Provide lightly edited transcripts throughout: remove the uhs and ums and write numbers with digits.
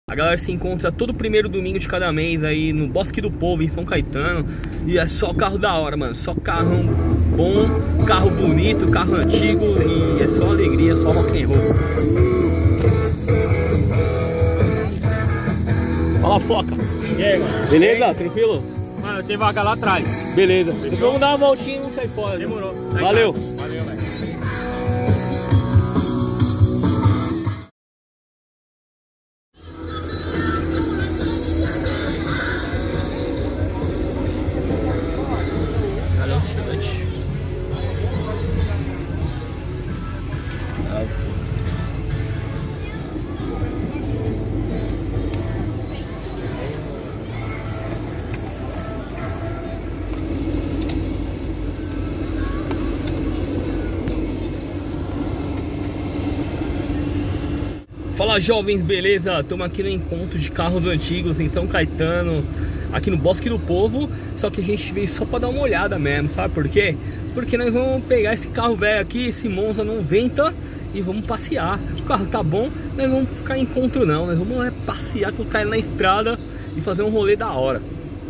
A galera se encontra todo primeiro domingo de cada mês aí no Bosque do Povo, em São Caetano. E é só carro da hora, mano. Só carrão bom, carro bonito, carro antigo. E é só alegria, só rock and roll. Fala, Foca. E aí, mano? Beleza? Tranquilo? Mano, tem vaga lá atrás. Beleza. Então vamos dar uma voltinha e não sair fora. Demorou. Valeu. Valeu, velho. Fala, jovens, beleza? Estamos aqui no encontro de carros antigos em São Caetano, aqui no Bosque do Povo. Só que a gente veio só para dar uma olhada mesmo, sabe por quê? Porque nós vamos pegar esse carro velho aqui, esse Monza 90, e vamos passear. O carro tá bom, nós vamos ficar em encontro não, nós vamos passear, colocar ele na estrada e fazer um rolê da hora.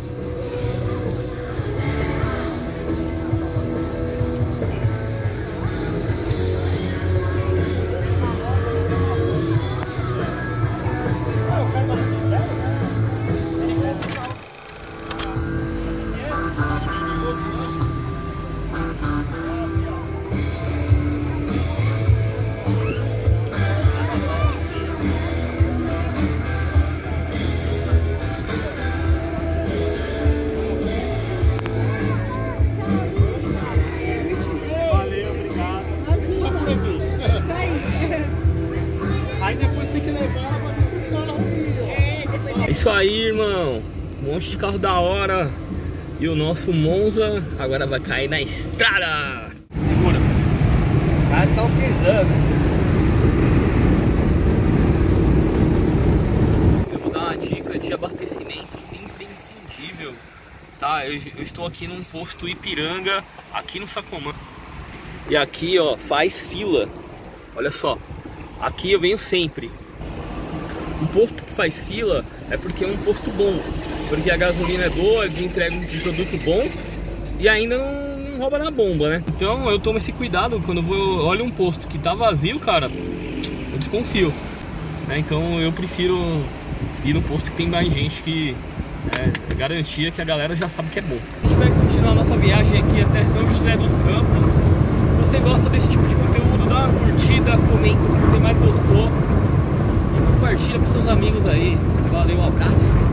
É isso aí, irmão. Um monte de carro da hora. E o nosso Monza agora vai cair na estrada. Segura. Os caras estão pisando. Eu vou dar uma dica de abastecimento imprescindível. Tá, eu estou aqui num posto Ipiranga, aqui no Sacomã. E aqui, ó, faz fila. Olha só. Aqui eu venho sempre. O posto que faz fila é porque é um posto bom, porque a gasolina é boa, eles entregam um produto bom e ainda não rouba na bomba, né? Então eu tomo esse cuidado quando eu olho um posto que tá vazio, cara, eu desconfio, né? Então eu prefiro ir no posto que tem mais gente, que é garantia que a galera já sabe que é bom. A gente vai continuar a nossa viagem aqui até São José dos Campos. Se você gosta desse tipo de conteúdo, dá uma curtida, comenta o que você mais gostou. Compartilha com seus amigos aí. Valeu, um abraço.